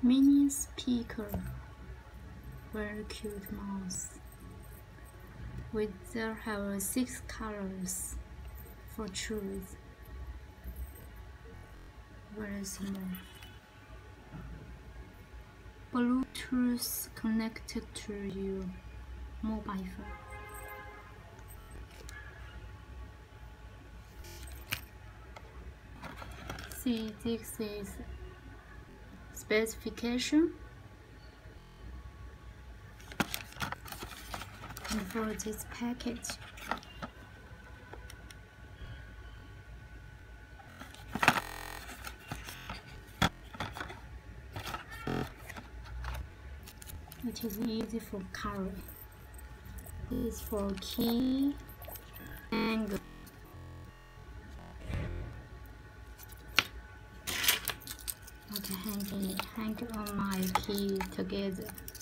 Mini speaker, very cute mouse. There have 6 colors for choose. Very small. Bluetooth connected to your mobile phone. See, this is specification. And for this package, it is easy for carry. This is for key and hang on my key together.